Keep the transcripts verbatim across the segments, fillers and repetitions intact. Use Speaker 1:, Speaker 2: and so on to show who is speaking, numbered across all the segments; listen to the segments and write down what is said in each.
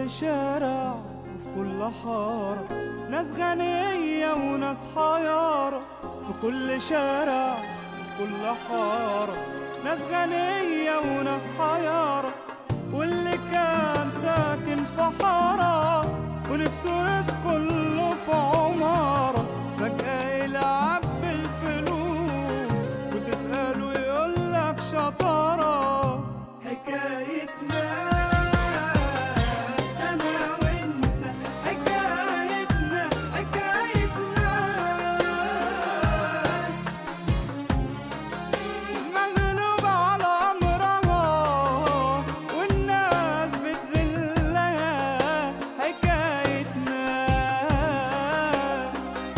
Speaker 1: كل شارع وفي كل حارة ناس غنية وناس حيارة. في كل شارع وفي كل حارة ناس غنية وناس حيارة. واللي كان ساكن في حارة ونفسه يسكن له في عمارة فجأة يلعب بالفلوس وتسأله يقولك شطارة. حكاية ناس أنا وأنت، حكايتنا حكاية ناس مغلوبة على أمرها والناس بتذلها. حكاية ناس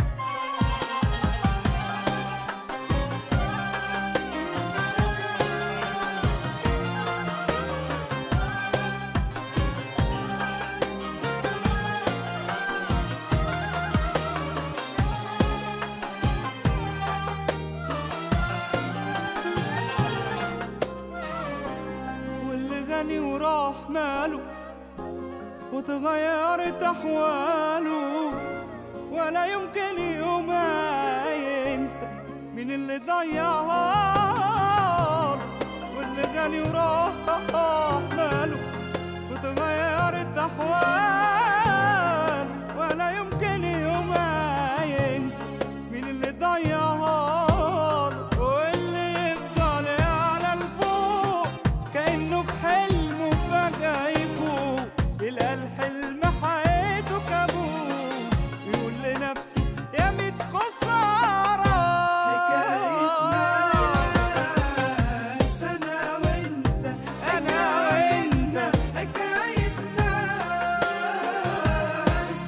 Speaker 1: واللي غني وراح ماله وتغيرت أحواله ولا يمكن يوم ينسى من اللي ضيعها. واللي غني وراح ماله وتغيرت أحواله ولا يمكن يوم ينسى من اللي ضيعها. واللي يفضل يعلى لفوق كأنه في حلم وفجأة يفوق يلقى الحلم حياته كابوس يقول لنفسه يا ميت خسارة. حكاية ناس أنا وأنت، أنا وأنت حكاية ناس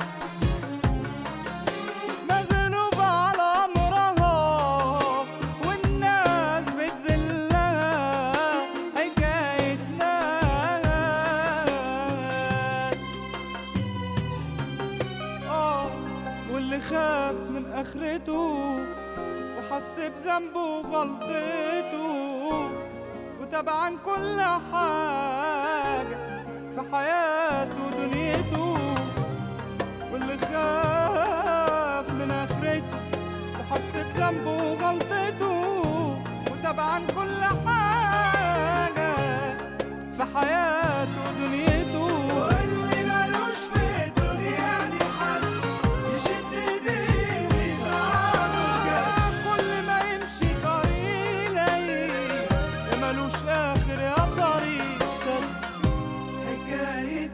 Speaker 1: مغلوبة على أمرها والناس بتذلها. حكاية ناس آه واللي خاف من آخرته وحس بذنبه وغلطته وتابع عن كل حاجة في حياته ودنيته. واللي خاف من آخرته وحس بذنبه وغلطته وتابع عن كل حاجة في حياته ودنيته. واللي مالوش في الدنيا دي حد يشد ايديه ويساعده بجد. كل ما يمشي طريق يلاقيه يا مالوش آخر يا طريق سد. حكاية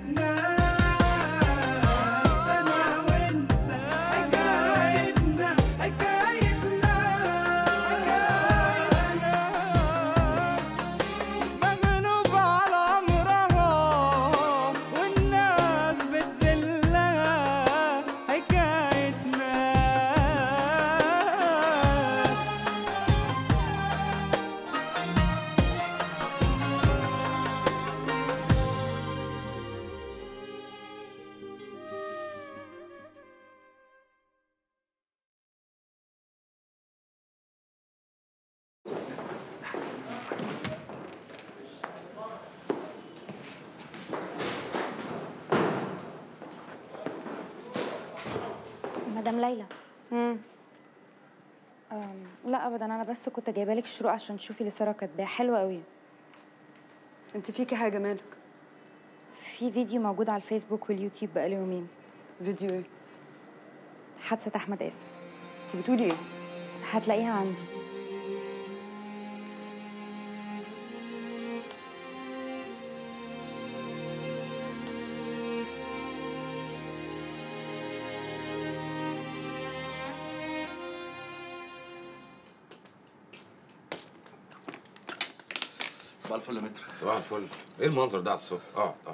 Speaker 1: ناس أنا وأنت، حكايتنا حكاية ناس مغلوبة على أمرها والناس بتذلها. حكاية ناس
Speaker 2: مدام ليلى.
Speaker 3: امم
Speaker 2: أم، لا ابدا، انا بس كنت جايبه لك الشروق عشان تشوفي اللي ساره كاتباه، حلوه قوي.
Speaker 3: انت فيكي حاجه مالك؟
Speaker 2: في فيديو موجود على الفيسبوك واليوتيوب بقاله يومين.
Speaker 3: فيديو ايه؟
Speaker 2: حادثه احمد قاسم.
Speaker 3: انت بتقولي ايه؟
Speaker 2: هتلاقيها عندي.
Speaker 4: صباح الفل يا متر.
Speaker 5: صباح الفل. ايه المنظر ده على الصبح؟ اه اه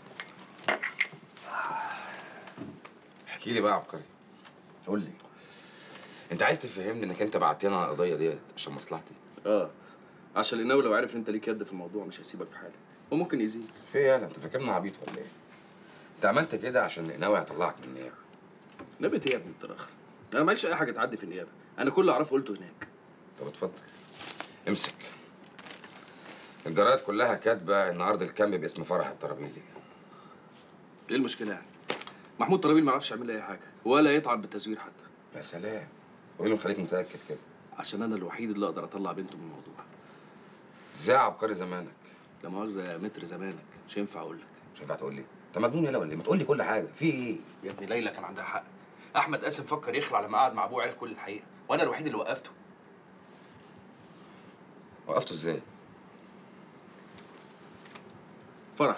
Speaker 5: احكي لي بقى يا عبقري.
Speaker 4: قول لي.
Speaker 5: انت عايز تفهمني انك انت بعتني على القضيه ديت عشان مصلحتي؟
Speaker 4: اه عشان القناوي لو عارف ان انت ليك يد في الموضوع مش هيسيبك في حالك وممكن يزيد.
Speaker 5: في ايه يالا؟ انت فاكرني عبيط ولا ايه؟ انت عملت كده عشان القناوي هيطلعك من النيابه.
Speaker 4: نيابه ايه يا ابن التراخر؟ انا ماليش اي حاجه تعدي في النيابه، انا كل اللي اعرفه قلته هناك.
Speaker 5: طب اتفضل امسك. الجرايد كلها كاتبه ان عرض الكامب باسم فرح الطرابيلي.
Speaker 4: ايه المشكله يعني؟ محمود طرابيل ما يعرفش يعمل لي اي حاجه ولا يطعن بالتزوير حتى.
Speaker 5: يا سلام، وايه اللي مخليك متاكد كده؟
Speaker 4: عشان انا الوحيد اللي اقدر اطلع بنته من الموضوع.
Speaker 5: ازاي عبقري زمانك؟
Speaker 4: لا مؤاخذه يا متر زمانك، مش ينفع اقول لك.
Speaker 5: مش هينفع تقول لي؟ انت مجنون يالا ولا ايه؟ ما تقول لي كل حاجه، في ايه؟
Speaker 4: يا ابني ليلى كان عندها حق. احمد قاسم فكر يخلع لما قعد مع ابوه وعرف كل الحقيقه، وانا الوحيد اللي وقفته.
Speaker 5: وقفته ازاي؟
Speaker 4: فرح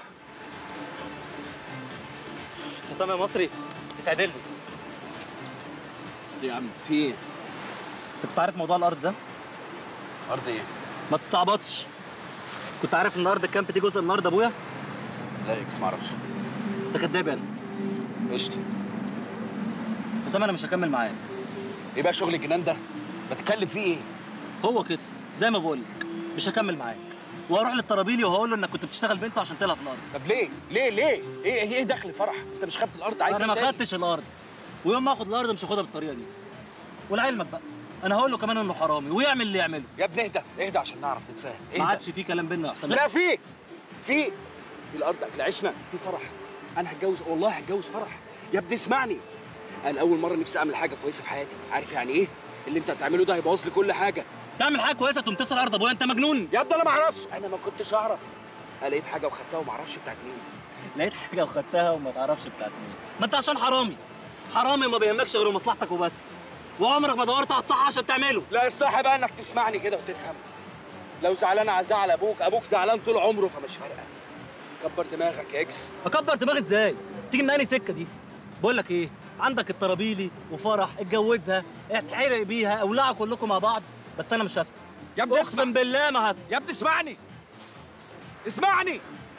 Speaker 6: حسام يا مصري اتعدل لي.
Speaker 4: ايه يا عم في ايه؟
Speaker 6: انت كنت عارف موضوع الارض ده؟
Speaker 4: ارض ايه؟
Speaker 6: ما تستعبطش. كنت عارف ان ارض الكامب دي جزء من ارض ابويا؟
Speaker 4: لا اكس معرفش.
Speaker 6: انت كداب يا انا.
Speaker 4: قشطه.
Speaker 6: حسام انا مش هكمل معاك.
Speaker 4: ايه بقى شغل الجنان ده؟ بتتكلم فيه ايه؟
Speaker 6: هو كده زي ما بقول لك مش هكمل معاك، وهروح للطرابيلي وهقول له انك كنت بتشتغل بنته عشان تلعب في الارض.
Speaker 4: طب ليه؟ ليه ليه؟ ايه ايه دخل فرح؟ انت مش خدت الارض عايز
Speaker 6: انا
Speaker 4: ايه
Speaker 6: ما
Speaker 4: تاني؟
Speaker 6: خدتش الارض، ويوم ما اخد الارض مش هاخدها بالطريقه دي. ولعلمك بقى انا هقول له كمان انه حرامي ويعمل اللي يعمله.
Speaker 4: يا ابني اهدى اهدى عشان نعرف نتفاهم.
Speaker 6: ما عادش في كلام بينا يا حسام.
Speaker 4: لا في في في الارض اكل عيشنا، في فرح. انا هتجوز والله هتجوز فرح. يا ابني اسمعني، انا اول مره نفسي اعمل حاجه كويسه في حياتي. عارف يعني ايه؟ اللي انت هتعمله ده هيبوظ لي كل حاجه.
Speaker 6: تعمل حاجه كويسه تقوم تسرق ارض ابويا؟ انت مجنون
Speaker 4: يا ابني انا ما اعرفش، انا ما كنتش اعرف. انا لقيت حاجه وخدتها وما اعرفش بتاعت مين.
Speaker 6: لقيت حاجه وخدتها وما تعرفش بتاعت مين. ما انت عشان حرامي. حرامي ما بيهمكش غير مصلحتك وبس، وعمرك ما دورت على الصح عشان تعمله.
Speaker 4: لا الصح بقى انك تسمعني كده وتفهم. لو زعلان على زعل ابوك، ابوك زعلان طول عمره فمش فارقه. كبر دماغك يا اكس.
Speaker 6: اكبر دماغي ازاي؟ تيجي من انهي سكه دي؟ بقول لك ايه، عندك الطرابيلي وفرح اتجوزها، اتحرق بيها، اولعوا كلكم مع بعض، بس انا مش هسكت.
Speaker 4: يا ابني
Speaker 6: اقسم بالله ما هسكت.
Speaker 4: يا ابني اسمعني اسمعني.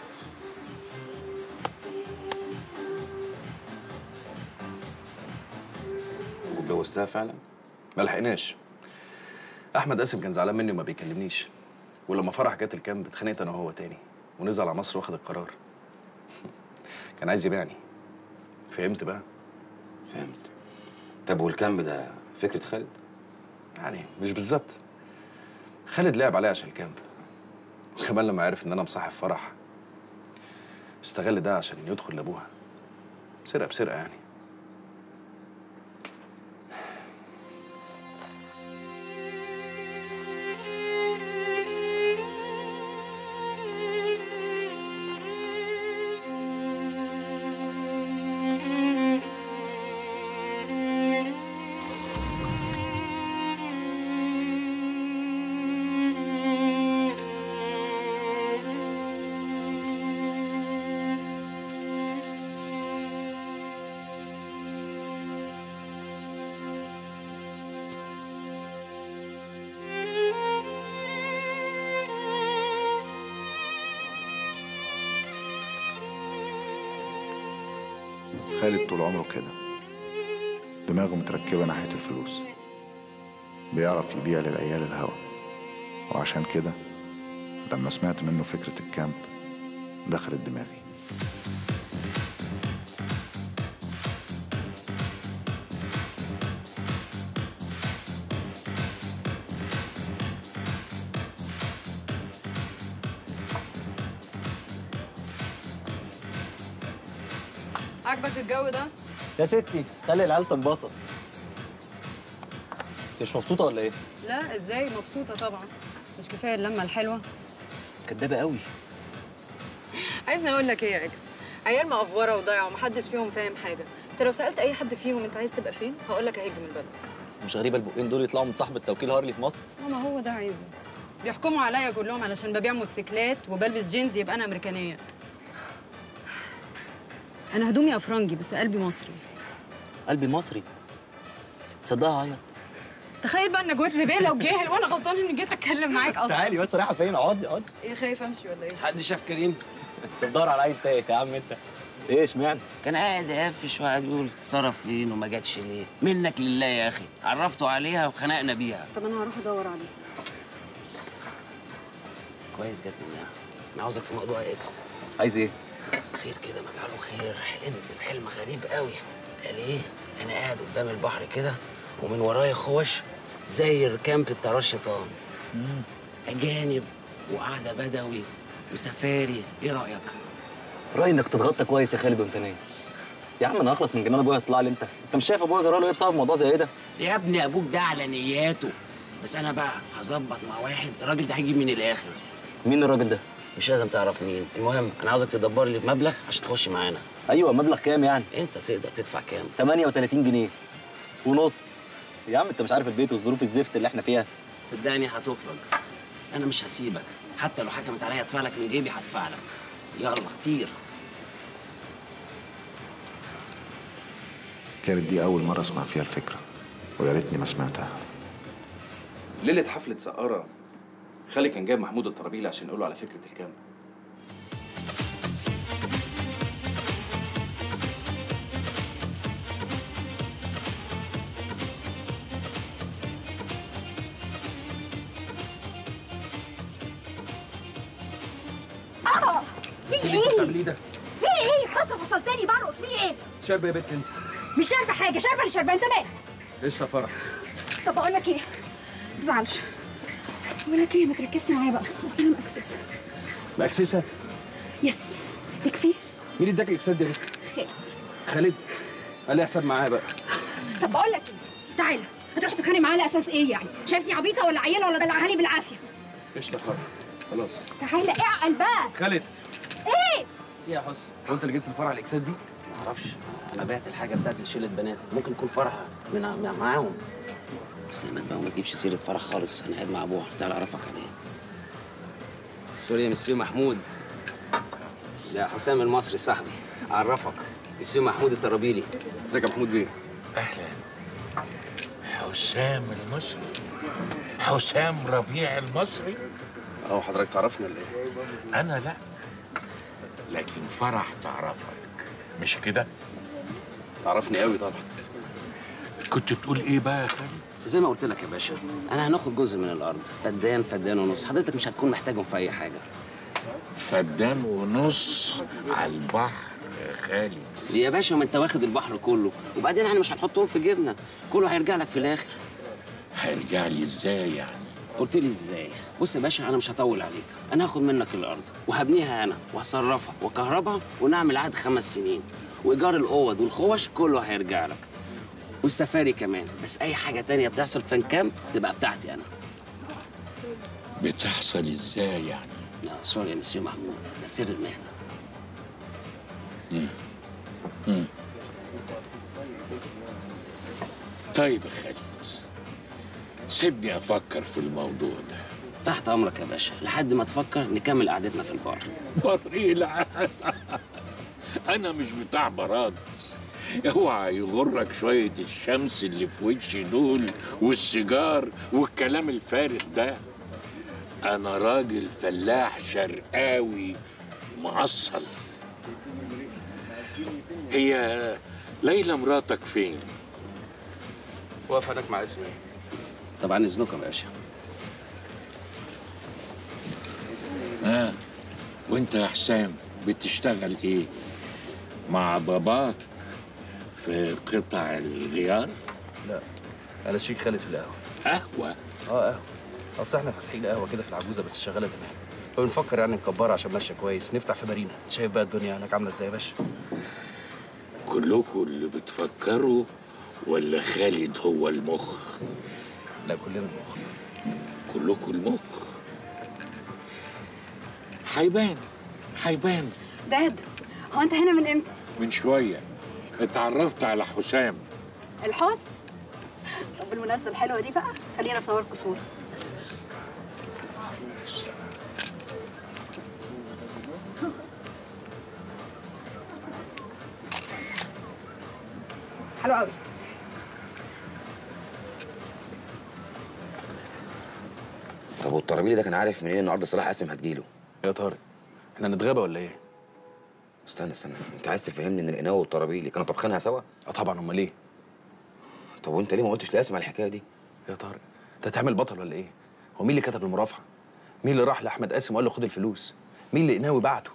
Speaker 5: واتجوزتها فعلا؟
Speaker 4: ما لحقناش. احمد قاسم كان زعلان مني وما بيكلمنيش، ولما فرح جت الكامب اتخانقت انا وهو تاني ونزل على مصر واخد القرار. كان عايز يبيعني. فهمت بقى؟
Speaker 5: فهمت. طب والكامب ده فكره خالد؟
Speaker 4: يعني مش بالظبط. خالد لعب عليا عشان الكامب، وكمان لما عرف ان انا مصاحب فرح استغل ده عشان يدخل لابوها. سرقه بسرقه يعني.
Speaker 7: خالد طول عمره كده، دماغه متركبة ناحية الفلوس، بيعرف يبيع للعيال الهوا. وعشان كده لما سمعت منه فكرة الكامب دخلت دماغي.
Speaker 3: عاجبك الجو ده؟
Speaker 6: يا ستي خلي العيال تنبسط. انت مش مبسوطه ولا ايه؟
Speaker 3: لا ازاي مبسوطة طبعا، مش كفاية اللمة الحلوة؟
Speaker 6: كدابه قوي.
Speaker 3: عايزني اقول لك ايه يا اكس؟ عيال مقفورة وضايعة ومحدش فيهم فاهم حاجة. انت لو سألت اي حد فيهم انت عايز تبقى فين؟ هقول لك هيج من البلد.
Speaker 6: مش غريبه البقين دول يطلعوا من صاحب التوكيل هارلي في مصر؟
Speaker 3: ما هو ده عيبه. بيحكموا عليا كلهم علشان ببيع موتوسيكلات وبلبس جينز يبقى انا امريكانية. انا هدومي افرنجي بس قلبي مصري.
Speaker 6: قلبي مصري؟ تصدقها عيط.
Speaker 3: تخيل بقى انك واد زباله وجاهل وانا غلطان اني جيت اتكلم معاك اصلا.
Speaker 6: تعالي بس رايحه فين؟ اقعدي اقعدي.
Speaker 3: ايه خايف امشي ولا ايه؟
Speaker 8: حد شاف كريم؟
Speaker 6: انت بتدور على عيل تايه يا عم انت. ايه اشمعنى؟
Speaker 8: كان قاعد يقفش وقاعد يقول اتصرف فين وما جاتش ليه؟ منك لله يا اخي، عرفته عليها وخنقنا بيها.
Speaker 3: طب انا هروح ادور عليه.
Speaker 8: كويس جت منها. انا عاوزك في موضوع اكس.
Speaker 6: عايز ايه؟
Speaker 8: خير كده مجعله خير. حلمت بحلم غريب قوي. قال ايه؟ انا قاعد قدام البحر كده ومن ورايا خوش زي الكامب بتاع راس شيطان. اجانب وقعده بدوي وسفاري. ايه رايك؟
Speaker 6: رايي انك تتغطى كويس يا خالد وانت نايم. يا عم انا هخلص من جنان ابويا يطلع لي انت، انت مش شايف ابويا جرى له ايه بسبب موضوع زي ده؟
Speaker 8: يا ابني ابوك ده على نياته، بس انا بقى هظبط مع واحد الراجل ده هيجيب من الاخر.
Speaker 6: مين الراجل ده؟
Speaker 8: مش لازم تعرف مين، المهم انا عاوزك تدبر لي مبلغ عشان تخش معانا.
Speaker 6: ايوه مبلغ كام يعني؟
Speaker 8: انت تقدر تدفع كام؟
Speaker 6: ثمانية وثلاثين جنيه ونص. يا عم انت مش عارف البيت والظروف الزفت اللي احنا فيها.
Speaker 8: صدقني هتفرج، انا مش هسيبك، حتى لو حكمت عليا ادفع لك من جيبي هدفع لك. يلا طير.
Speaker 7: كانت دي أول مرة أسمع فيها الفكرة، ويا ريتني ما سمعتها.
Speaker 4: ليله حفله سقاره خالي كان جايب محمود الطرابيلي عشان يقول له على فكره الكامب.
Speaker 9: اه في
Speaker 4: اللي انت بتعمليه ده
Speaker 9: في ايه؟ حصل فصلتني برقص في ايه؟
Speaker 4: شاربه يا بنت انت.
Speaker 9: مش شاربه حاجه، شاربه اللي شاربه. انت مالك؟
Speaker 4: ايش يا فرح؟
Speaker 9: طب اقول لك ايه؟ ما تزعلش. بقول لك ايه، ما تركزش معايا بقى، اصل انا مأكسسه.
Speaker 4: مأكسسه؟
Speaker 9: يس. يكفي؟
Speaker 4: مين اللي اداك الاكسات دي يا بنت؟
Speaker 9: خالد.
Speaker 4: خالد؟ قال لي حساب معاه بقى.
Speaker 9: طب بقول لك ايه؟ تعالى، هتروح تتخانق معاه على اساس ايه يعني؟ شايفني عبيطه ولا عيله ولا دلعها لي بالعافيه؟
Speaker 4: ايش يا فرح؟ خلاص.
Speaker 9: تعالى اعقل بقى.
Speaker 4: خالد.
Speaker 9: ايه؟
Speaker 8: ايه يا حسن؟
Speaker 4: هو انت اللي جبت الفرع الاكسات دي؟
Speaker 8: ما اعرفش، انا بعت الحاجه بتاعت شله بنات، ممكن يكون فرح من من- معاهم. بس احمد بقى ما تجيبش سيره فرح خالص، انا قاعد مع ابوها، تعالى اعرفك عليه. سوري يا مسيو محمود. ده حسام المصري صاحبي، اعرفك. مسيو محمود الطرابيلي.
Speaker 4: ازيك يا محمود بيه؟
Speaker 10: اهلا. حسام المصري، حسام ربيع المصري.
Speaker 4: اه حضرتك تعرفني ولا ايه؟
Speaker 10: انا لا، لكن فرح تعرفك مش كده؟
Speaker 4: تعرفني قوي طبعا.
Speaker 10: كنت تقول ايه بقى يا خالد؟
Speaker 8: زي ما قلت لك يا باشا، انا هناخد جزء من الارض، فدان فدان ونص، حضرتك مش هتكون محتاجهم في اي حاجه.
Speaker 10: فدان ونص على البحر يا خالد.
Speaker 8: يا باشا ما انت واخد البحر كله، وبعدين احنا مش هنحطهم في جيبنا، كله هيرجع لك في الاخر.
Speaker 10: هيرجع لي ازاي يعني؟
Speaker 8: قلت لي ازاي؟ بص يا باشا انا مش هطول عليك، انا هاخد منك الارض وهبنيها انا وهصرفها وكهربها ونعمل عقد خمس سنين، وايجار الاوض والخوش كله هيرجع لك، والسفاري كمان، بس اي حاجه تانية بتحصل في الكامب تبقى بتاعتي انا.
Speaker 10: بتحصل ازاي يعني؟
Speaker 8: لا سوري يا مسيو محمود، ده سر المهنه.
Speaker 10: مم. مم. طيب يا خالد، سيبني افكر في الموضوع ده.
Speaker 8: تحت امرك يا باشا، لحد ما تفكر نكمل قعدتنا في البار.
Speaker 10: بار ايه؟ لا انا مش بتاع براد. اوعى يغرك شويه الشمس اللي في وشي دول والسيجار والكلام الفارغ ده. انا راجل فلاح شرقاوي معصل. هي ليلى مراتك فين؟
Speaker 4: واقف هناك مع اسمي.
Speaker 8: طبعا اذنكم يا باشا.
Speaker 10: ها آه. وانت يا حسام بتشتغل ايه؟ مع باباك في قطع الغيار؟
Speaker 4: لا انا شيك خالد في القهوه.
Speaker 10: قهوه؟
Speaker 4: اه قهوه. اصل احنا فاتحين قهوه كده في العجوزه بس شغاله تمام، فبنفكر يعني نكبرها عشان ماشيه كويس، نفتح في مارينا. شايف بقى الدنيا هناك عامله ازاي يا باشا؟
Speaker 10: كلكم اللي بتفكروا ولا خالد هو المخ؟
Speaker 4: لا كلنا المخ.
Speaker 10: كلكم المخ. هيبان هيبان.
Speaker 9: داد، هو انت هنا من امتى؟
Speaker 10: من شويه اتعرفت على حسام.
Speaker 9: الحس؟ طب بالمناسبة الحلوة دي بقى خلينا اصوركوا صورة. حلو قوي.
Speaker 5: طب والطرابيلي ده كان عارف منين النهارده صلاح قاسم هتجيله؟
Speaker 4: يا طارق احنا نتغابى ولا ايه؟
Speaker 5: استنى استنى، انت عايز تفهمني ان القناوي والطرابيلي كانوا طابخينها سوا؟
Speaker 4: اه طبعا، امال ايه؟
Speaker 5: طب وانت ليه ما قلتش لقاسم على الحكايه دي؟
Speaker 4: يا طارق انت هتعمل بطل ولا ايه؟ هو مين اللي كتب المرافعه؟ مين اللي راح لاحمد قاسم وقال له خد الفلوس؟ مين اللي قناوي بعته؟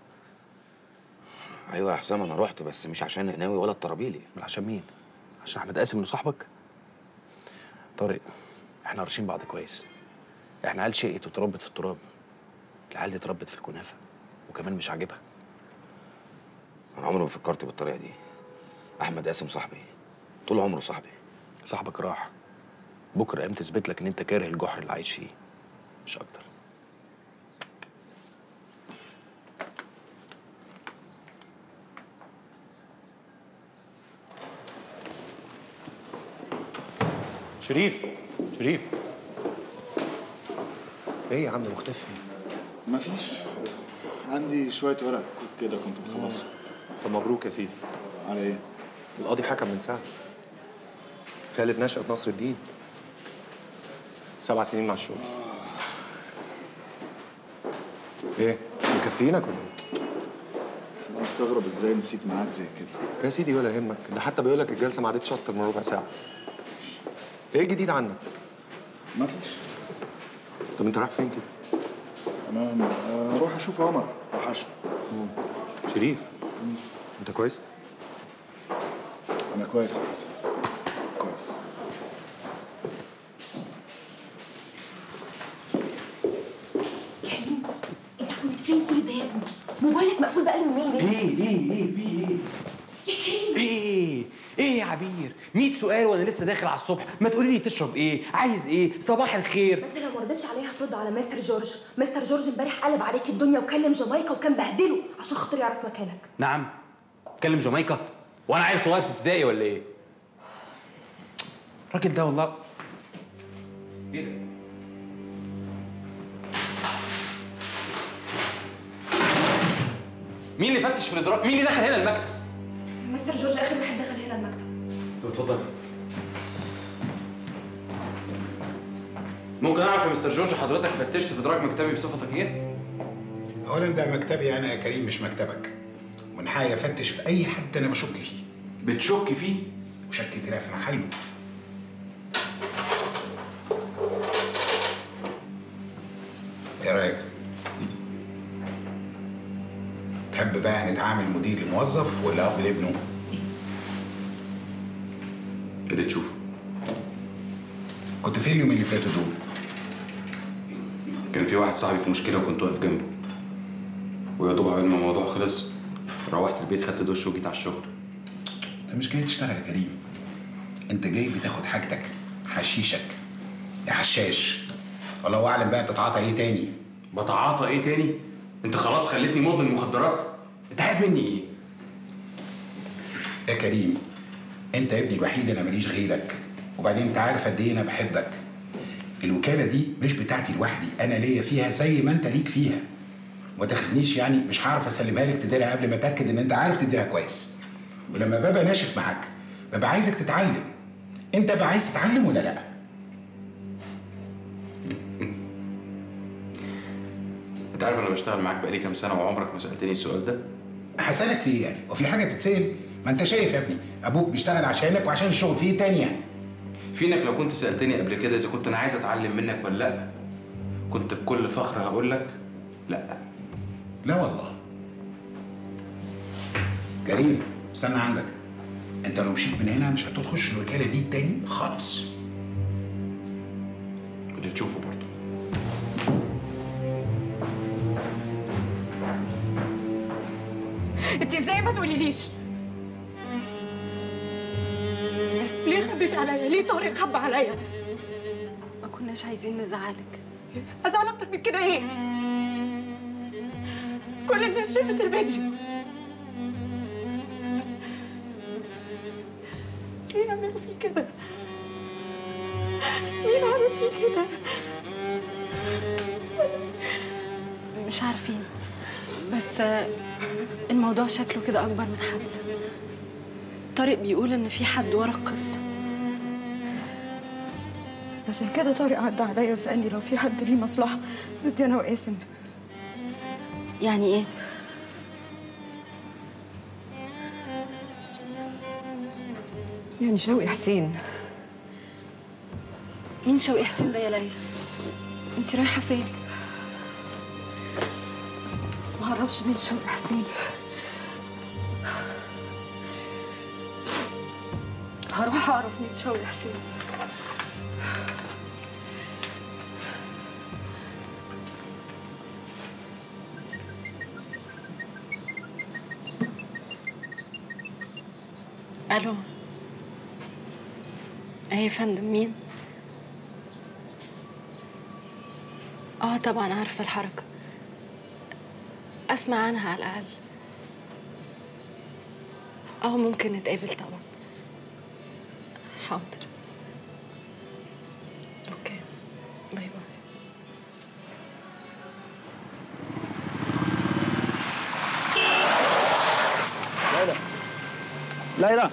Speaker 5: ايوه يا حسام انا رحت، بس مش عشان قناوي ولا الطرابيلي.
Speaker 4: امال عشان مين؟ عشان احمد قاسم انه صاحبك؟ طارق احنا عارشين بعض كويس، احنا عيال شقت وتربت في التراب، العيال دي اتربت في الكنافه وكمان مش عاجبها.
Speaker 5: انا عمري ما فكرت بالطريقه دي. احمد قاسم صاحبي، طول عمره صاحبي.
Speaker 4: صاحبك راح، بكره قام تثبت لك ان انت كاره الجحر اللي عايش فيه، مش اكتر.
Speaker 11: شريف شريف ايه يا عم مختفي؟
Speaker 7: مفيش، عندي شوية ورق كده كنت بخلصها.
Speaker 11: طب مبروك يا سيدي.
Speaker 7: على ايه؟
Speaker 11: القاضي حكم من ساعة. خالد نشأت نصر الدين سبع سنين مع الشغل. ايه مكفينك ولا ايه؟
Speaker 7: بس انا مستغرب ازاي نسيت ميعاد زي كده.
Speaker 11: يا سيدي ولا يهمك، ده حتى بيقول لك الجلسة ما عادتش اكتر من ربع ساعة. ايه الجديد عنك؟
Speaker 7: مفيش.
Speaker 11: طب انت رايح فين كده؟
Speaker 7: انا اروح اشوف عمر وحشني.
Speaker 11: شريف انت كويس؟
Speaker 7: انا كويس يا حسن، كويس.
Speaker 9: كريم انت كنت فين كل ده يا ابني؟ موبايلك مقفول بقاله يومين ليه؟
Speaker 12: ايه ايه ايه في ايه؟
Speaker 9: يا كريم
Speaker 12: ايه ايه يا عبير؟ مية سؤال وانا لسه داخل على الصبح، ما تقولي لي تشرب ايه؟ عايز ايه؟ صباح الخير.
Speaker 9: ما انت لو ما رضيتش عليه هترد على مستر جورج. مستر جورج امبارح قلب عليك الدنيا وكلم جامايكا وكان بهدله عشان خاطر يعرف مكانك.
Speaker 12: نعم؟ كلم جامايكا؟ وانا عيل صغير في ابتدائي ولا ايه؟ الراجل ده والله ايه ده؟ مين اللي فتش في الادراج؟ مين اللي دخل هنا المكتب؟
Speaker 9: مستر جورج اخر واحد دخل هنا المكتب.
Speaker 12: طب اتفضل. ممكن اعرف يا مستر جورج حضرتك فتشت في ادراج مكتبي بصفتك ايه؟
Speaker 13: اولا ده مكتبي انا يا كريم مش مكتبك، ومن حقي افتش في اي حد انا بشك فيه.
Speaker 12: بتشك فيه؟
Speaker 13: وشك طلع في محله. ايه رايك؟ تحب بقى نتعامل مدير لموظف ولا اب لابنه؟
Speaker 12: اللي تشوفه.
Speaker 13: كنت فين اليومين اللي فاتوا دول؟
Speaker 12: كان في واحد صاحبي في مشكله وكنت واقف جنبه، ويا دوب عقبال ما الموضوع خلص روحت البيت خدت دش وجيت على الشغل.
Speaker 13: انت مش جاي تشتغل يا كريم، انت جاي بتاخد حاجتك، حشيشك يا حشاش. والله اعلم بقى بتتعاطى ايه تاني.
Speaker 12: بتعاطى ايه تاني؟ انت خلاص خليتني مدمن مخدرات. انت عايز مني ايه؟
Speaker 13: يا كريم انت يا ابني الوحيد اللي ماليش غيرك، وبعدين انت عارف قد ايه انا بحبك. الوكاله دي مش بتاعتي لوحدي، انا ليا فيها زي ما انت ليك فيها. وما تاخذنيش يعني مش هعرف اسلمها لك تديرها قبل ما اتاكد ان انت عارف تديرها كويس. ولما ببقى ناشف معاك ببقى عايزك تتعلم. انت بقى عايز تتعلم ولا لا؟
Speaker 12: انت عارف انا بشتغل معاك بقالي كام سنه وعمرك ما سالتني السؤال ده؟
Speaker 13: هسالك في ايه يعني؟ وفي حاجه تتسال؟ ما انت شايف يا ابني ابوك بيشتغل عشانك وعشان الشغل، في ايه تاني يعني؟
Speaker 12: في انك لو كنت سالتني قبل كده اذا كنت انا عايز اتعلم منك ولا لا، كنت بكل فخر هقول لك لا.
Speaker 13: لا والله. كريم استنى عندك، انت لو مشيت من هنا مش هتخش الوكاله دي تاني خالص.
Speaker 12: اللي تشوفه برضه.
Speaker 14: انت ازاي ما تقوليليش؟ ليه خبيتي عليا؟ ليه طارق خبى عليا؟ ما كناش عايزين نزعلك. ازعل اكتر من كده ايه؟ كل الناس شافت الفيديو. ليه يعملوا فيه كده؟ مين عمل فيه كده؟
Speaker 15: مش عارفين، بس الموضوع شكله كده أكبر من حادثة. طارق بيقول إن في حد ورا القصة.
Speaker 14: عشان كده طارق عدى عليا وسألني لو في حد ليه مصلحة ضدي أنا وقاسم.
Speaker 15: يعني إيه؟
Speaker 14: يعني شوقي حسين.
Speaker 15: مين شوقي حسين ده يا ليلى؟ أنت رايحة فين؟
Speaker 14: معرفش مين شوقي حسين. هروح أعرف مين شوقي حسين.
Speaker 15: الو. ايه يا فندم، مين؟ اه طبعا عارفه الحركه، اسمع عنها على الاقل. اه ممكن نتقابل طبعا. حاضر. اوكي، باي باي.
Speaker 16: ليلى ليلى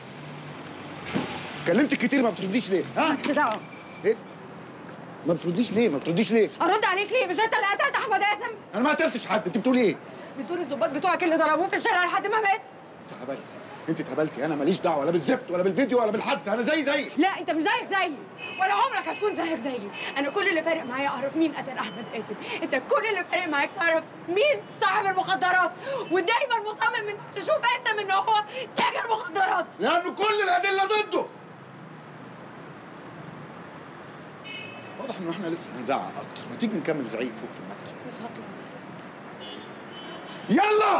Speaker 16: كلمتك كتير ما بترديش ليه؟ ها؟
Speaker 14: مالكش دعوه.
Speaker 16: ايه؟ ما بترديش ليه؟ ما بترديش ليه؟
Speaker 14: ارد عليك ليه؟ مش انت اللي قتلت احمد قاسم؟
Speaker 16: انا ما قتلتش حد، انت بتقولي ايه؟
Speaker 14: مش دول الظباط بتوعك اللي ضربوه في الشارع لحد ما مات؟
Speaker 16: انت اتهبلتي، انت اتهبلتي، انا ماليش دعوه لا بالزفت ولا بالفيديو ولا بالحادثه، انا زي زيك.
Speaker 14: لا انت مش زيك زيي، ولا عمرك هتكون زيك زيي. انا كل اللي فارق معايا اعرف مين قتل احمد قاسم، انت كل اللي فارق معاك تعرف مين صاحب المخدرات، ودايما مصمم انك تشوف قاسم ان هو تاجر مخدرات.
Speaker 16: لانه كل الادله ضده. واضح انه احنا لسه هنزعق اكتر، ما تيجي نكمل زعيق فوق في المكتب.
Speaker 14: مش هطلع.
Speaker 16: يلا.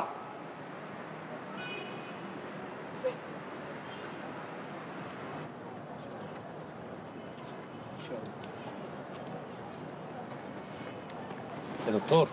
Speaker 8: يا دكتور،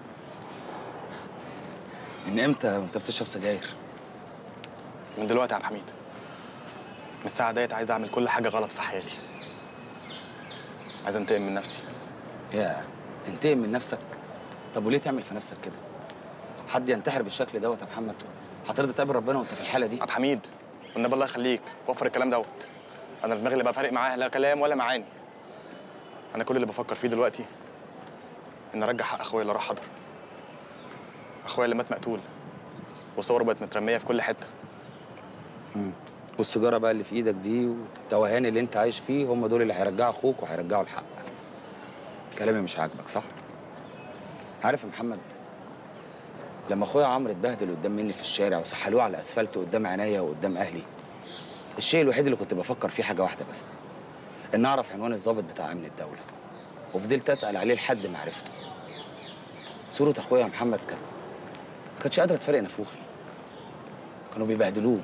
Speaker 8: من امتى وانت بتشرب سجاير؟
Speaker 17: من دلوقتي يا عبد الحميد. من الساعة ديت عايز اعمل كل حاجة غلط في حياتي. عايز انتقم من نفسي.
Speaker 8: يا تنتقم من نفسك؟ طب وليه تعمل في نفسك كده؟ حد ينتحر بالشكل دوت يا محمد؟ هترضى تقابل ربنا وانت في الحالة دي؟
Speaker 17: عبد الحميد والنبي الله يخليك وفر الكلام دوت. انا دماغي اللي بقى فارق معاها لا كلام ولا معاني. انا كل اللي بفكر فيه دلوقتي ان ارجع حق اخويا اللي راح حضر. اخويا اللي مات مقتول وصوره بقت مترميه في كل حته.
Speaker 8: امم والسيجاره بقى اللي في ايدك دي والتوهان اللي انت عايش فيه هم دول اللي هيرجعوا اخوك وهيرجعوا الحق. كلامي مش عاجبك صح؟ عارف يا محمد، لما اخويا عمرو اتبهدل قدام مني في الشارع وسحلوه على الاسفلت قدام عينيا وقدام اهلي، الشيء الوحيد اللي كنت بفكر فيه حاجه واحده بس، ان اعرف عنوان الضابط بتاع امن الدوله. وفضلت اسال عليه لحد ما عرفته. صوره اخويا محمد كانت ما كانتش قادره تفرق نافوخي. كانوا بيبهدلوه.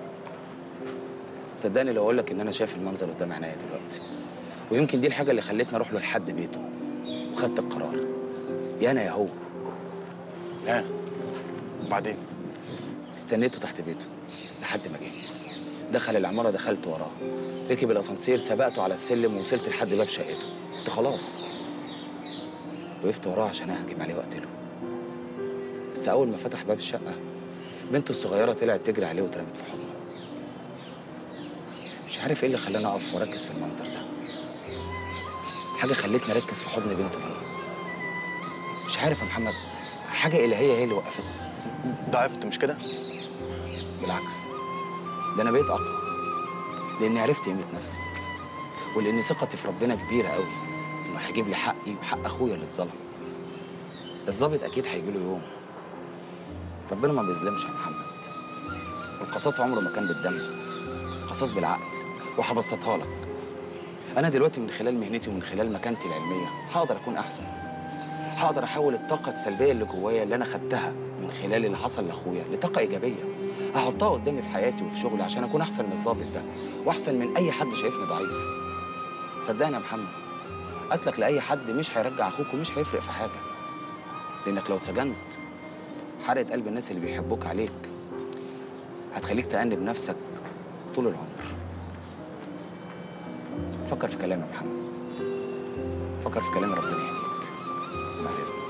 Speaker 8: صدقني لو اقول لك ان انا شايف المنظر قدام عينيا دلوقتي. ويمكن دي الحاجه اللي خلتني اروح له لحد بيته وخدت القرار. يا انا يا هو.
Speaker 17: ها وبعدين؟
Speaker 8: استنيته تحت بيته لحد ما جه. دخل العماره، دخلت وراه. ركب الاسانسير، سبقته على السلم ووصلت لحد باب شقته. كنت خلاص. وقفت وراه عشان اهجم عليه واقتله. بس اول ما فتح باب الشقه بنته الصغيره طلعت تجري عليه واترمت في حضنه. مش عارف ايه اللي خلاني اقف واركز في المنظر ده. حاجه خلتني اركز في حضن بنته ليه؟ مش عارف يا محمد، حاجه الهيه هي اللي وقفتني.
Speaker 17: ضعفت مش كده؟
Speaker 8: بالعكس، ده انا بقيت اقوى لاني عرفت قيمه نفسي، ولان ثقتي في ربنا كبيره قوي انه هيجيب لي حقي وحق اخويا اللي اتظلم. الظابط اكيد هيجي له يوم. ربنا ما بيظلمش يا محمد، والقصاص عمره ما كان بالدم، قصاص بالعقل. وهبسطها لك. انا دلوقتي من خلال مهنتي ومن خلال مكانتي العلميه هقدر اكون احسن. هقدر احول الطاقه السلبيه اللي جوايا اللي انا خدتها من خلال اللي حصل لاخويا لطاقه ايجابيه، هحطها قدامي في حياتي وفي شغلي عشان اكون احسن من الظابط ده واحسن من اي حد شايفني ضعيف. صدقني يا محمد، قتلك لاي حد مش هيرجع اخوك ومش هيفرق في حاجه، لانك لو اتسجنت حرقت قلب الناس اللي بيحبوك عليك هتخليك تأنب نفسك طول العمر. فكر في كلامي يا محمد، فكر في كلام ربنا يهديك. بعد اذنك.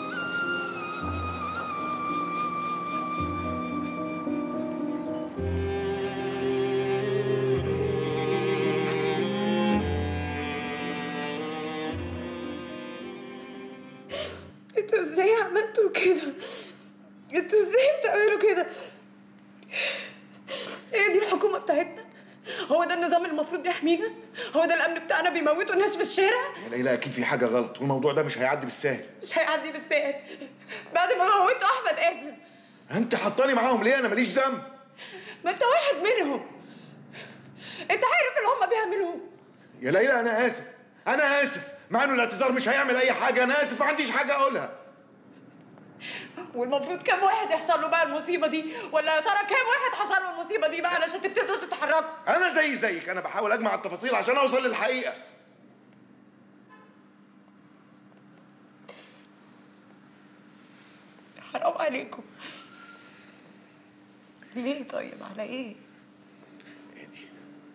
Speaker 14: انتوا ازاي عملتوا كده؟ انتوا ازاي بتعملوا كده؟ هي دي الحكومة بتاعتنا؟ هو ده النظام اللي المفروض يحمينا؟ هو ده الأمن بتاعنا بيموتوا الناس في الشارع؟
Speaker 16: يا ليلى اكيد في حاجه غلط، والموضوع ده مش هيعدي بالسهل.
Speaker 14: مش هيعدي بالسهل بعد ما موتوا أحمد قاسم.
Speaker 16: انت حطاني معاهم ليه؟ انا ماليش ذنب.
Speaker 14: ما انت واحد منهم. انت عارف اللي هم بيعملوه.
Speaker 16: يا ليلى انا اسف، انا اسف، مع انه الاعتذار مش هيعمل اي حاجه، انا اسف ما عنديش حاجه اقولها.
Speaker 14: والمفروض كام واحد يحصل له بقى المصيبه دي؟ ولا يا ترى كام واحد حصل له المصيبه دي بقى علشان تبتدوا تتحركوا؟
Speaker 16: انا زي زيك، انا بحاول اجمع التفاصيل عشان اوصل للحقيقه.
Speaker 14: حرام عليكم. ليه طيب؟ على ايه؟
Speaker 16: اهدي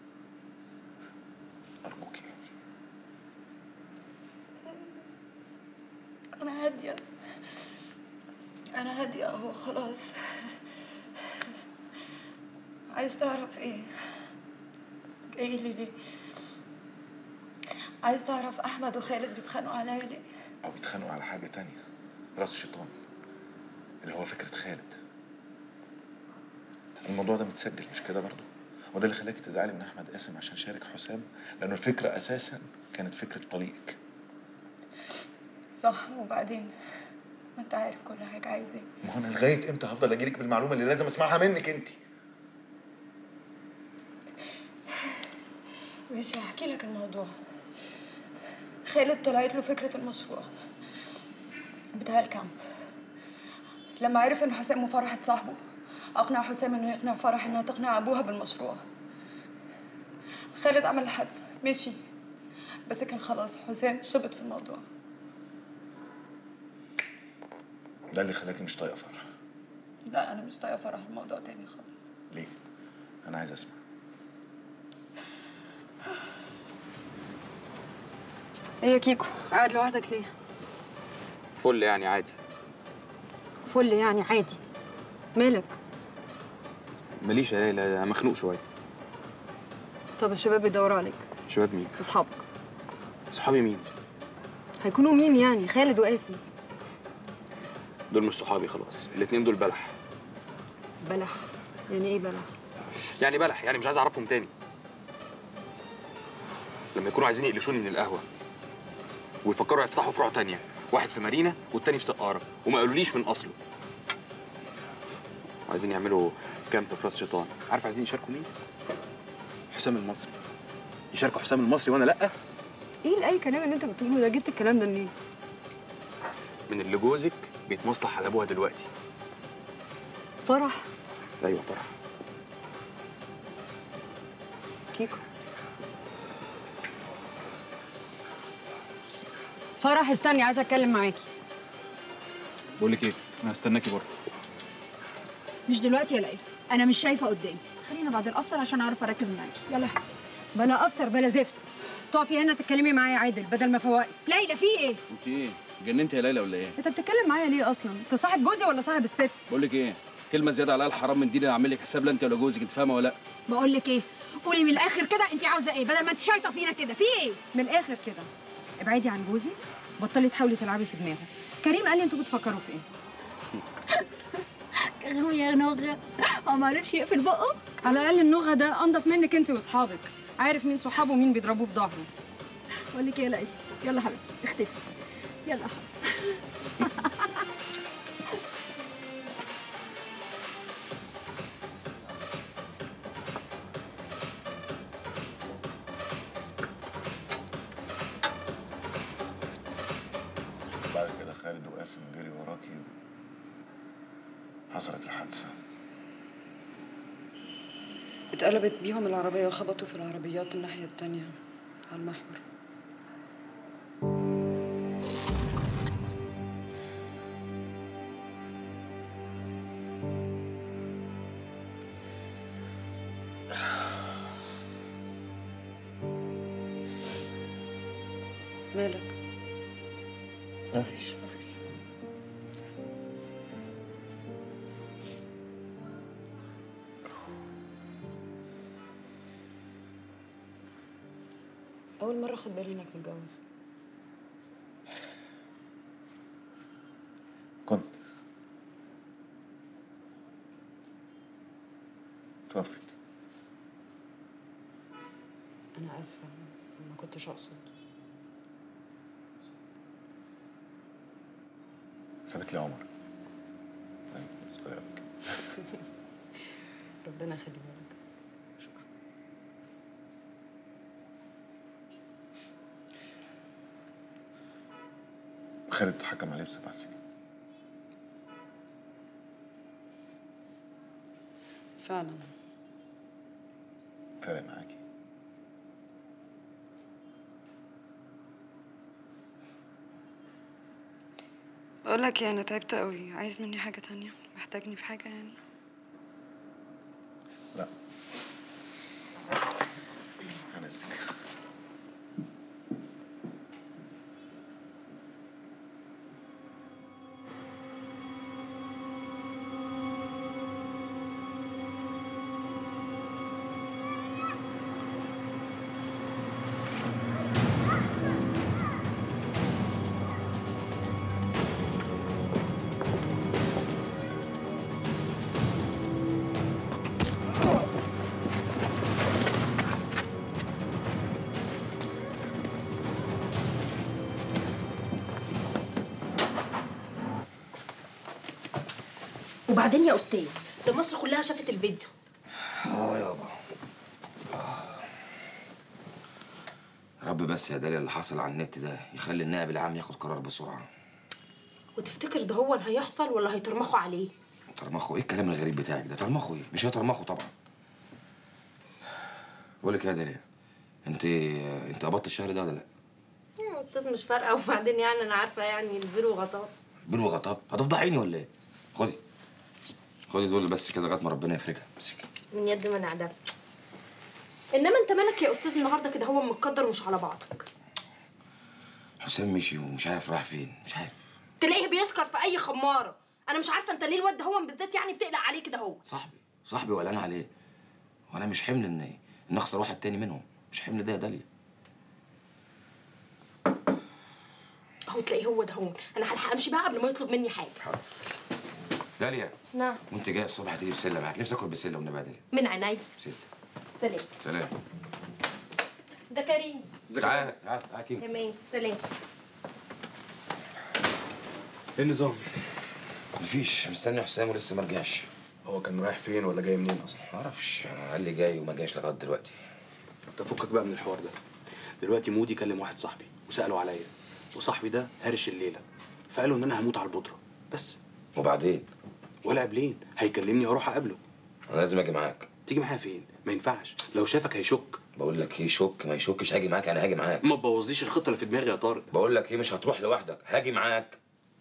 Speaker 16: ارجوكي.
Speaker 14: انا هاديه، انا هاديه اهو خلاص. عايز تعرف ايه؟ جاي لي ليه؟ عايز تعرف احمد وخالد بيتخانقوا عليا ليه؟
Speaker 16: او بيتخانقوا على حاجه تانية، راس الشيطان اللي هو فكره خالد. الموضوع ده متسجل مش كده برضه؟ وده اللي خلاكي تزعلي من احمد قاسم عشان شارك حسام، لانه الفكره اساسا كانت فكره طليقك.
Speaker 14: صح، وبعدين ما انت عارف كل حاجه عايز ايه.
Speaker 16: ما هو انا لغايه امتى هفضل اجيلك بالمعلومه اللي لازم اسمعها منك انت؟
Speaker 14: ماشي، هحكي لك الموضوع. خالد طلعت له فكره المشروع بتاع الكامب. لما عرف ان حسام وفرح اتصاحبوا، اقنع حسام انه يقنع فرح انها تقنع ابوها بالمشروع. خالد عمل الحادثه ماشي، بس كان خلاص حسام شبط في الموضوع.
Speaker 16: ده اللي خلاكي مش طايقه فرح؟
Speaker 14: لا انا مش طايقه فرح، الموضوع تاني خالص.
Speaker 16: ليه؟ انا عايز اسمع.
Speaker 3: ايه يا كيكو قاعد لوحدك ليه؟
Speaker 12: فل يعني عادي.
Speaker 3: فل يعني عادي؟ مالك؟
Speaker 12: ماليش يا ليلى، مخنوق شويه.
Speaker 3: طب الشباب بيدوروا عليك.
Speaker 12: شباب مين؟
Speaker 3: اصحابك.
Speaker 12: صحابي مين؟
Speaker 3: هيكونوا مين يعني؟ خالد وقاسم.
Speaker 12: دول مش صحابي خلاص، الاتنين دول بلح.
Speaker 3: بلح؟ يعني ايه بلح؟
Speaker 12: يعني بلح، يعني مش عايز اعرفهم تاني. لما يكونوا عايزين يقلشوني من القهوه ويفكروا يفتحوا فروع تانية، واحد في مارينا والتاني في سقاره، وما قالوليش من اصله. عايزين يعملوا كامب في راس شيطان. عارف عايزين يشاركوا مين؟ حسام المصري. يشاركوا حسام المصري وانا لا؟
Speaker 3: ايه اي كلام اللي انت بتقوله ده؟ جبت الكلام ده منين؟
Speaker 12: من اللي جوزك بيتمصلح على ابوها دلوقتي.
Speaker 3: فرح؟
Speaker 12: ايوه فرح.
Speaker 3: كيكو فرح استني، عايزه اتكلم معاكي.
Speaker 18: بقول لك ايه، انا هستناكي بره.
Speaker 19: مش دلوقتي يا ليلى، انا مش شايفه قدامي. خلينا بعد الافطر عشان اعرف اركز معاكي. يلا يا حبيبتي.
Speaker 3: بلا افطر بلا زفت. تقفي هنا تتكلمي معايا عادل بدل ما فوقي.
Speaker 19: ليلى في ايه؟
Speaker 18: انت ايه؟ جننتي يا ليلى ولا ايه؟
Speaker 3: انت بتتكلم معايا ليه اصلا؟ انت صاحب جوزي ولا صاحب الست؟
Speaker 18: بقول لك ايه، كلمه زياده على الحرام من دي اللي اعمل لك حساب لا انت ولا جوزك، انت فاهمه ولا لا؟
Speaker 19: بقول لك ايه، قولي من الاخر كده انت عاوزه ايه بدل ما انت شايطه فينا كده. في ايه؟
Speaker 3: من الاخر كده ابعدي عن جوزي، بطلي تحاولي تلعبي في دماغه. كريم قال لي انتوا بتفكروا في ايه؟
Speaker 19: كريم يا نوغه، هو ما عرفش يقفل بقه؟
Speaker 3: على الاقل النوغه ده انضف منك انت واصحابك، عارف مين صحابه ومين بيضربوه في ظهره.
Speaker 19: بقول لك ايه يا ليلى، يلا حبيبتي اختفي. يلا حس.
Speaker 16: بعد كده خالد وقاسم جري وراكي وحصلت الحادثه.
Speaker 3: اتقلبت بيهم العربيه وخبطوا في العربيات الناحيه التانيه على المحور. مالك؟
Speaker 16: مفيش مفيش.
Speaker 3: أول مرة أخد بالي إنك متجوز.
Speaker 16: كنت توفت.
Speaker 3: أنا آسفة، ما كنتش أقصد.
Speaker 16: سابت لي عمر.
Speaker 3: ربنا يخلي بالك.
Speaker 16: خالد اتحكم عليه بسبع سنين.
Speaker 3: فعلا.
Speaker 16: فارق معاكي؟
Speaker 3: بقول لك ايه، انا تعبت قوي. عايز مني حاجه تانية؟ محتاجني في حاجه يعني؟
Speaker 16: لا هنزلك.
Speaker 9: وبعدين يا استاذ، ده مصر كلها شافت الفيديو.
Speaker 5: اه يابا. رب بس يا داليا اللي حصل على النت ده يخلي النائب العام ياخد قرار بسرعه.
Speaker 9: وتفتكر ده هو اللي هيحصل ولا هيترمخوا عليه؟
Speaker 5: ترمخوا ايه الكلام الغريب بتاعك ده؟ ترمخوا ايه؟ مش هيترمخوا طبعا. بقول لك يا داليا، انت انت قبضت الشهر ده ولا لا؟
Speaker 9: يا استاذ مش فارقه، وبعدين يعني انا عارفه يعني البير وغطاه.
Speaker 5: بير وغطاب؟ هتفضحيني ولا ايه؟ خدي خدي دول بس كده لغايه ما ربنا يفرجها. امسكي.
Speaker 9: من يد من عدم. انما انت مالك يا استاذ النهارده كده هو متقدر ومش على بعضك؟
Speaker 5: حسام مشي ومش عارف راح فين، مش عارف.
Speaker 9: تلاقيه بيسكر في اي خماره. انا مش عارفه انت ليه الواد ده هو بالذات يعني بتقلق عليه كده هو.
Speaker 5: صاحبي صاحبي وقلقان عليه، وانا مش حمل ان ان اخسر واحد تاني منهم، مش حمل ده يا داليا.
Speaker 9: اهو تلاقيه هو ده هو. انا هلحق امشي بقى قبل ما يطلب مني حاجه.
Speaker 5: حاضر. داليا.
Speaker 9: نعم.
Speaker 5: وانت جاي الصبح هتيجي بسله معاك، نفسي اكل بسله والنبي يا داليا.
Speaker 9: من عينيا.
Speaker 5: بسله.
Speaker 9: سلام.
Speaker 5: سلام.
Speaker 9: ده كريم.
Speaker 5: تعالى تعالى تعالى كيمو.
Speaker 9: تمام. سلام.
Speaker 4: ايه النظام؟
Speaker 5: مفيش، مستني حسام ولسه ما رجعش.
Speaker 4: هو كان رايح فين ولا جاي منين اصلا؟
Speaker 5: معرفش، قال لي جاي وما جاش لغايه دلوقتي.
Speaker 18: طب فكك بقى من الحوار ده. دلوقتي مودي كلم واحد صاحبي وساله عليا، وصاحبي ده هرش الليله، فقالوا ان انا هموت على البودره بس.
Speaker 5: وبعدين؟
Speaker 18: ولا قبلين هيكلمني واروح اقابله.
Speaker 5: انا لازم اجي معاك.
Speaker 18: تيجي معايا فين؟ ما ينفعش، لو شافك هيشك.
Speaker 5: بقول لك ايه، شك ما يشكش، هاجي معاك. انا هاجي معاك.
Speaker 18: ما تبوظليش الخطه اللي في دماغي يا طارق.
Speaker 5: بقول لك ايه، مش هتروح لوحدك، هاجي معاك.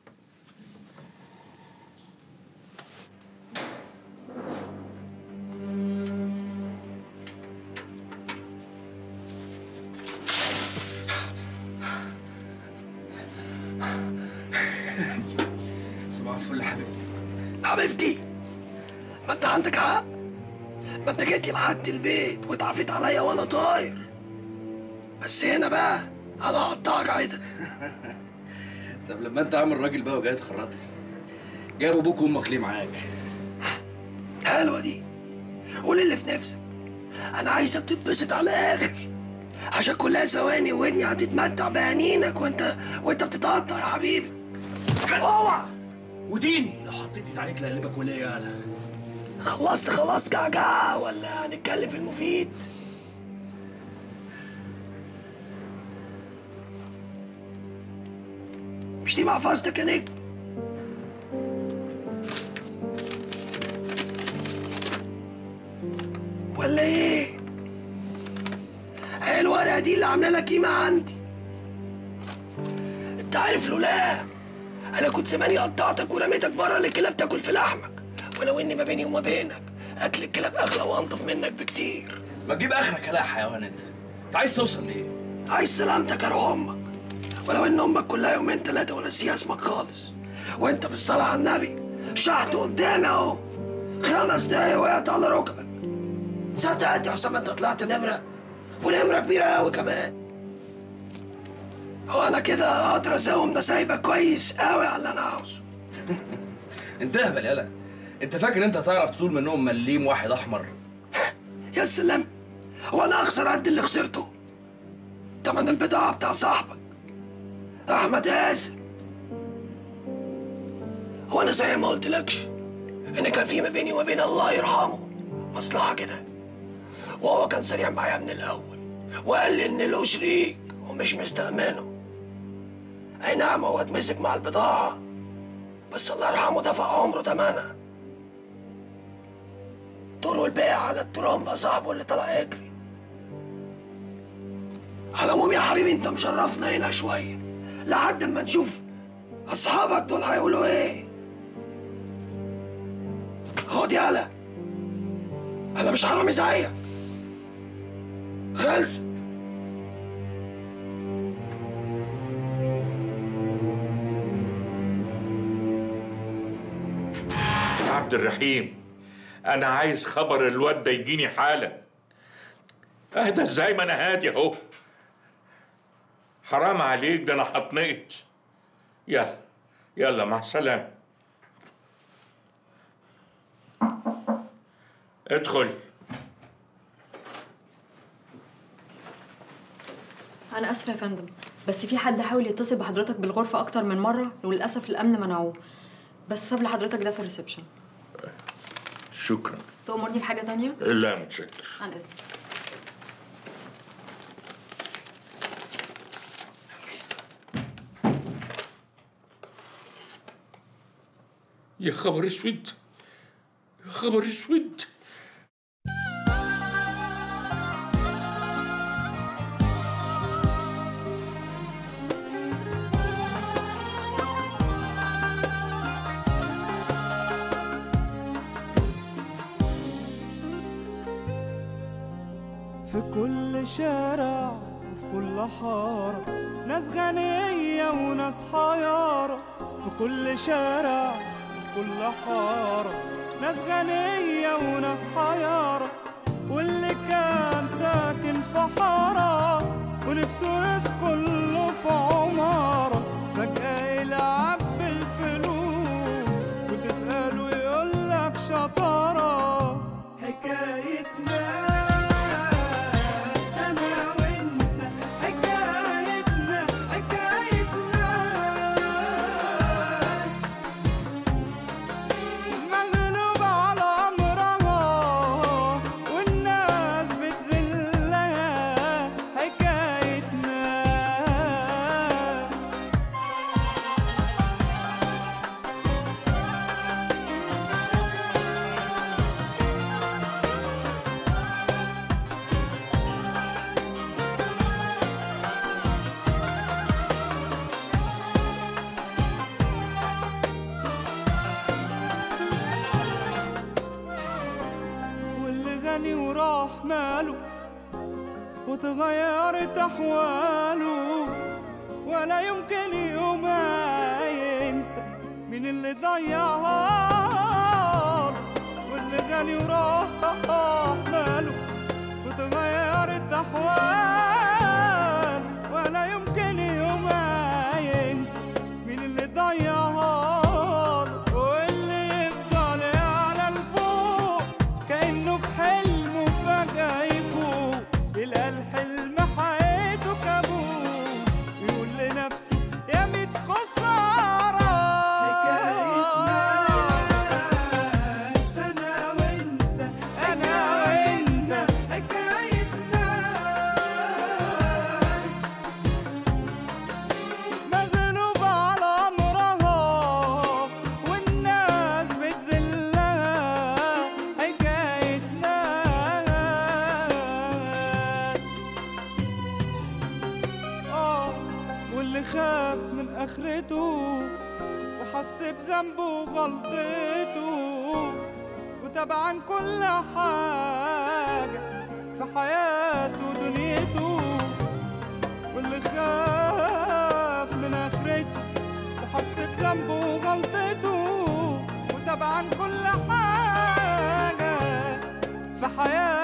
Speaker 1: صباح الفل يا حبيبتي. حبيبتي، ما انت عندك حق. ما انت جيت لحد البيت واتعافيت عليا وانا طاير. بس هنا بقى انا هقطعك عيدك.
Speaker 18: طب لما انت عامل راجل بقى وجاي تخرطني، جايب ابوك وامك ليه معاك؟
Speaker 1: حلوه دي. قول اللي في نفسك. انا عايزك تتبسط على الاخر، عشان كلها ثواني ودني هتتمتع بهنينك وانت وانت بتتقطع يا حبيبي. اوعى وديني لو حطيت ايد عليك لقلبك ولا ايه. انا خلصت خلاص جعجع ولا هنتكلم في المفيد؟ مش دي محفظتك يا نجم؟ ولا ايه؟ هي الورقة دي اللي عاملة لك قيمة عندي. انت عارف لولاها انا كنت زماني قطعتك ورميتك بره للكلاب تاكل في لحمك، ولو اني ما بيني وما بينك اكل الكلاب اغلى وانضف منك بكتير.
Speaker 18: ما تجيب اخرك يا حيوان. انت انت عايز توصل لايه؟
Speaker 1: عايز سلامتك يا روح امك، ولو ان امك كلها يومين ثلاثه ونسيها اسمك خالص. وانت بالصلاه على النبي شحت قدامي اهو، خمس دقايق وقعت على ركبك. صدقت يا حسام انت طلعت نمره، ونمره كبيره قوي كمان. هو انا كده اقدر اساوم نسايبك كويس قوي على اللي انا عاوزه.
Speaker 18: انت اهبل يالا. انت فاكر انت هتعرف تطول منهم مليم واحد احمر؟
Speaker 1: يا سلام، هو انا اخسر قد اللي خسرته؟ تمن البضاعه بتاع صاحبك احمد قاسم. هو انا زي ما قلتلكش ان كان في ما بيني وما بين الله يرحمه مصلحه كده، وهو كان سريع معايا من الاول وقال لي ان له شريك ومش مستأمنه. اي نعم هو اتمسك مع البضاعه، بس الله يرحمه دفع عمره تمنها. الموتور والباقي على الترام صاحبه اللي طلع يجري. على العموم يا حبيبي انت مشرفنا هنا شويه لحد ما نشوف اصحابك دول هيقولوا ايه. خد يالا، انا مش حرامي زيك. خلصت.
Speaker 10: يا عبد الرحيم، انا عايز خبر الواد ده يجيني حالا. اهدى ازاي ما انا هادي اهو. حرام عليك، ده انا حطنيت. يلا يلا مع السلامه. ادخل.
Speaker 15: أنا آسفة يا فندم، بس في حد حاول يتصل بحضرتك بالغرفة أكتر من مرة وللأسف الأمن منعوه، بس ساب لحضرتك ده في الريسبشن.
Speaker 10: شكرا.
Speaker 15: تأمرني بحاجة تانية؟
Speaker 10: لا متشكر.
Speaker 15: عن إذنك.
Speaker 10: يا خبر اسود، يا خبر اسود.
Speaker 20: في كل شارع وفي كل حارة ناس غنية وناس حيارة. في كل شارع وفي كل حارة ناس غنية وناس حيارة. واللي كان ساكن في حارة ونفسه يسكن له في عمارة فجأة يلعب بالفلوس وتسأله يقولك شطارة. حكايتنا وراح ماله وتغيرت أحواله ولا يمكن يوم ينسى من اللي ضيعها. واللي غني وراح ماله وتغيرت أحواله ولا يمكن يوم ينسى من اللي ضيعها. خاف من آخرته وحس بذنبه وغلطته وتبعا كل حاجة في حياته ودنيته. واللي خاف من آخرته وحس بذنبه وغلطته وتبعا كل حاجة في حياته